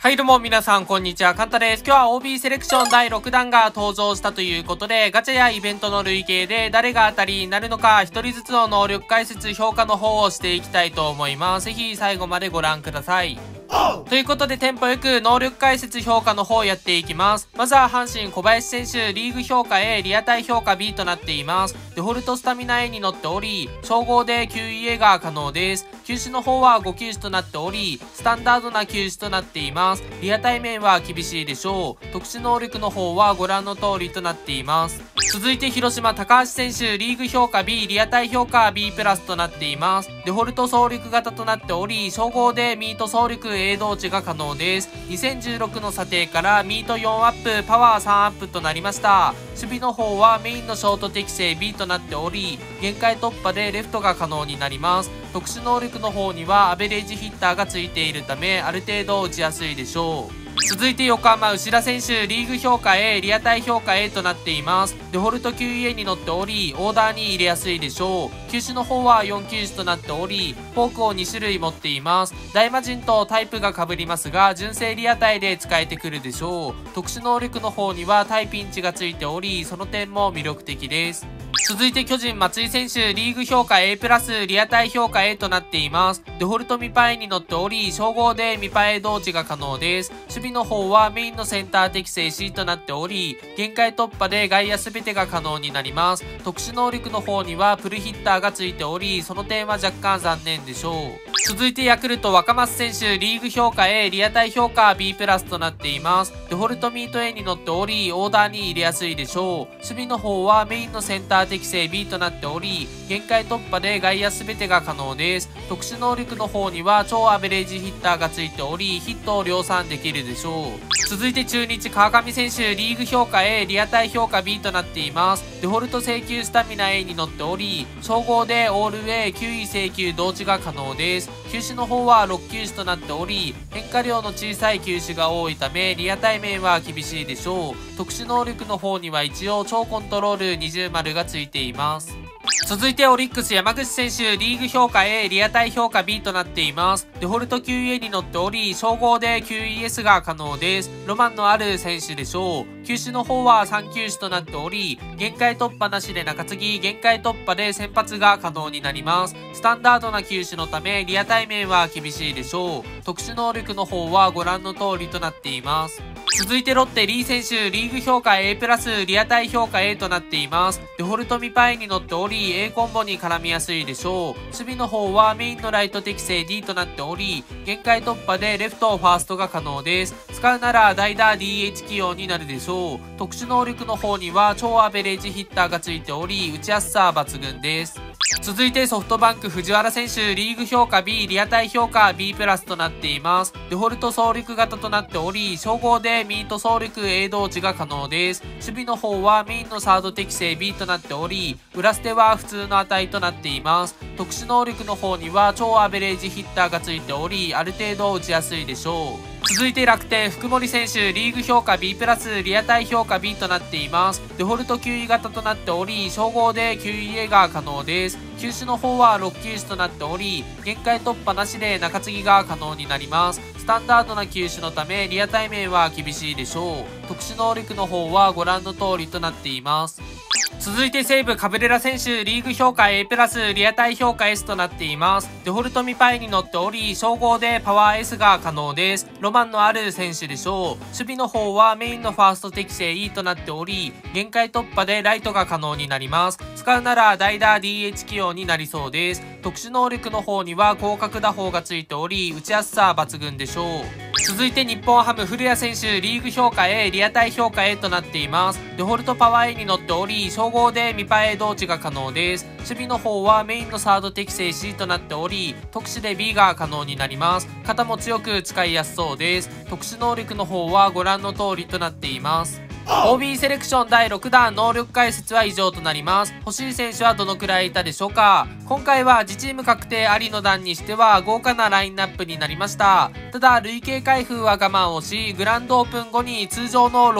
はいどうも皆さんこんにちは、カンタです。今日は OB セレクション第6弾が登場したということで、ガチャやイベントの累計で誰が当たりになるのか、一人ずつの能力解説評価の方をしていきたいと思います。ぜひ最後までご覧ください。ということでテンポよく能力解説評価の方をやっていきます。まずは阪神小林選手、リーグ評価 A、リアタイ評価 B となっています。デフォルトスタミナ A に乗っており、称号で QEA が可能です。球種の方は5球種となっており、スタンダードな球種となっています。リアタイ面は厳しいでしょう。特殊能力の方はご覧の通りとなっています。続いて広島高橋選手、リーグ評価 B、リアタイ評価 B プラスとなっています。デフォルト走力型となっており、称号でミート走力 A 同値が可能です。2016の査定からミート4アップ、パワー3アップとなりました。守備の方はメインのショート適正 B となっており、限界突破でレフトが可能になります。特殊能力の方にはアベレージヒッターがついているため、ある程度打ちやすいでしょう。続いて横浜牛田選手、リーグ評価 A、リアタイ評価 A となっています。デフォルト QEA に乗っており、オーダーに入れやすいでしょう。球種の方は4球種となっており、フォークを2種類持っています。大魔神とタイプが被りますが、純正リアタイで使えてくるでしょう。特殊能力の方にはタイピンチがついており、その点も魅力的です。続いて巨人松井選手、リーグ評価 A プラス、リアタイ評価 A となっています。デフォルトミパエに乗っており、称号でミパエ同値が可能です。守備の方はメインのセンター適正 C となっており、限界突破で外野全てが可能になります。特殊能力の方にはプルヒッターがついており、その点は若干残念でしょう。続いてヤクルト若松選手、リーグ評価 A、リアタイ評価 B プラスとなっています。デフォルトミート A に乗っており、オーダーに入れやすいでしょう。守備の方はメインのセンター適正 B となっており、限界突破で外野全てが可能です。特殊能力の方には超アベレージヒッターがついており、ヒットを量産できるでしょう。続いて中日川上選手、リーグ評価 A、リアタイ評価 B となっています。デフォルト請求スタミナ A に乗っており、称号でオール A、9位請求同値が可能です。球種の方は6球種となっており、変化量の小さい球種が多いため、リアタイ面は厳しいでしょう。特殊能力の方には一応超コントロール20丸がついています。続いてオリックス山口選手、リーグ評価 A、リアタイ評価 B となっています。デフォルト QA に乗っており、称号で QES が可能です。ロマンのある選手でしょう。球種の方は3球種となっており、限界突破なしで中継ぎ、限界突破で先発が可能になります。スタンダードな球種のため、リアタイ面は厳しいでしょう。特殊能力の方はご覧の通りとなっています。続いてロッテリー選手、リーグ評価 A プラス、リアタイ評価 A となっています。デフォルトミパイに乗っており、A コンボに絡みやすいでしょう。守備の方はメインのライト適正 D となっており、限界突破でレフトファーストが可能です。使うなら代打 DH 起用になるでしょう。特殊能力の方には超アベレージヒッターがついており、打ちやすさ抜群です。続いてソフトバンク藤原選手、リーグ評価 B、リアタイ評価 B プラスとなっています。デフォルト走力型となっており、称号でミート走力 A 同値が可能です。守備の方はメインのサード適正 B となっており、裏捨ては普通の値となっています。特殊能力の方には超アベレージヒッターがついており、ある程度打ちやすいでしょう。続いて楽天福森選手、リーグ評価 B プラス、リアタイ評価 B となっています。デフォルト QE 型となっており、称号で QEA が可能です。球種の方は6球種となっており、限界突破なしで中継ぎが可能になります。スタンダードな球種のため、リアタイ面は厳しいでしょう。特殊能力の方はご覧の通りとなっています。続いて西武カブレラ選手、リーグ評価 A プラス、リアタイ評価 S となっています。デフォルトミパイに乗っており、称号でパワー S が可能です。ロマンのある選手でしょう。守備の方はメインのファースト適正 E となっており、限界突破でライトが可能になります。使うなら代打 DH 起用になりそうです。特殊能力の方には広角打法がついており、打ちやすさ抜群でしょう。続いて日本ハム古谷選手、リーグ評価 A、リアタイ評価 A となっています。デフォルトパワー A に乗っており、称号でミパ A 同値が可能です。守備の方はメインのサード適正 C となっており、特殊で B が可能になります。肩も強く使いやすそうです。特殊能力の方はご覧の通りとなっています。OB セレクション第6弾能力解説は以上となります。欲しい選手はどのくらいいたでしょうか。今回は自チーム確定ありの弾にしては豪華なラインナップになりました。ただ累計開封は我慢をし、グランドオープン後に通常の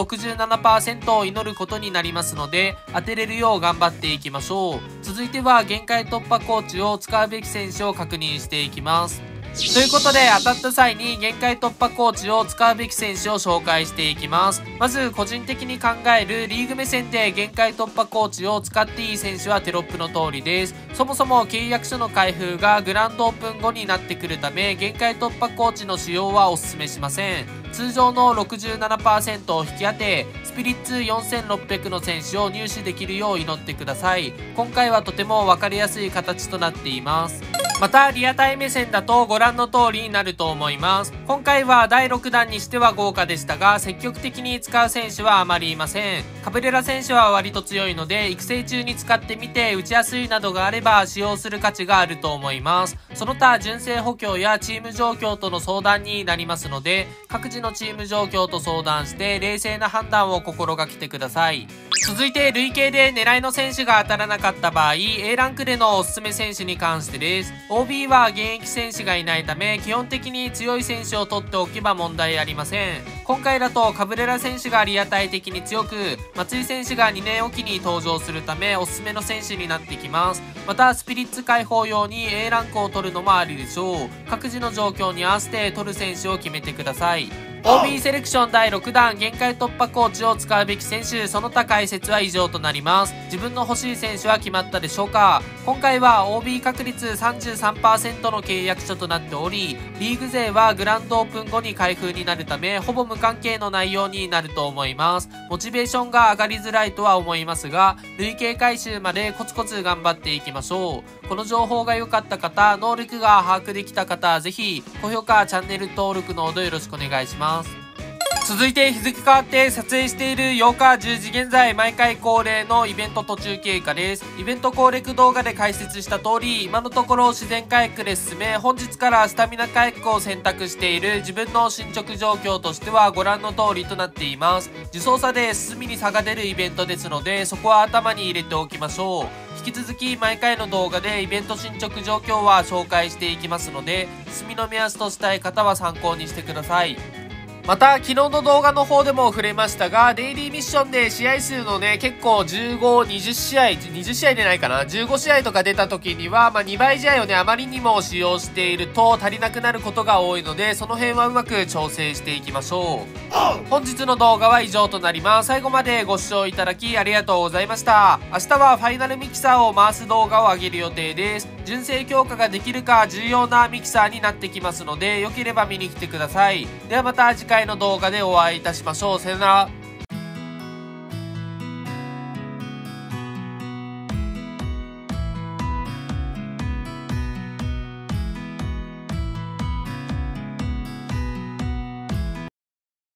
67% を祈ることになりますので、当てれるよう頑張っていきましょう。続いては限界突破コーチを使うべき選手を確認していきます。 ということで、当たった際に限界突破コーチを使うべき選手を紹介していきます。まず、個人的に考えるリーグ目線で限界突破コーチを使っていい選手はテロップの通りです。そもそも契約書の開封がグランドオープン後になってくるため、限界突破コーチの使用はお勧めしません。通常の 67% を引き当て、スピリッツ4600の選手を入手できるよう祈ってください。今回はとても分かりやすい形となっています。また、リアタイ目線だとご覧の通りになると思います。今回は第6弾にしては豪華でしたが、積極的に使う選手はあまりいません。カブレラ選手は割と強いので、育成中に使ってみて打ちやすいなどがあれば使用する価値があると思います。その他、純正補強やチーム状況との相談になりますので、各自のチーム状況と相談して冷静な判断を心がけてください。続いて、累計で狙いの選手が当たらなかった場合、A ランクでのおすすめ選手に関してです。OB は現役選手がいないため、基本的に強い選手を取っておけば問題ありません。今回だとカブレラ選手がリアタイ的に強く、松井選手が2年おきに登場するためおすすめの選手になってきます。また、スピリッツ解放用に A ランクを取るのもありでしょう。各自の状況に合わせて取る選手を決めてください。OB セレクション第6弾限界突破コーチを使うべき選手、その他解説は以上となります。自分の欲しい選手は決まったでしょうか？今回は OB 確率 33% の契約書となっており、リーグ勢はグランドオープン後に開封になるため、ほぼ無関係の内容になると思います。モチベーションが上がりづらいとは思いますが、累計回収までコツコツ頑張っていきましょう。この情報が良かった方、能力が把握できた方、ぜひ高評価、チャンネル登録のほどよろしくお願いします。続いて日付変わって撮影している8日10時現在、毎回恒例のイベント途中経過です。イベント攻略動画で解説した通り、今のところ自然回復で進め、本日からスタミナ回復を選択している自分の進捗状況としてはご覧の通りとなっています。自走差で進みに差が出るイベントですので、そこは頭に入れておきましょう。引き続き毎回の動画でイベント進捗状況は紹介していきますので、進みの目安としたい方は参考にしてください。また、昨日の動画の方でも触れましたが、デイリーミッションで試合数のね、結構15、20試合でないかな ?15 試合とか出た時には、2倍試合をね、あまりにも使用していると足りなくなることが多いので、その辺はうまく調整していきましょう。本日の動画は以上となります。最後までご視聴いただきありがとうございました。明日はファイナルミキサーを回す動画を上げる予定です。純正強化ができるか重要なミキサーになってきますので、良ければ見に来てください。ではまた次回の動画でお会いいたしましょう。さよなら。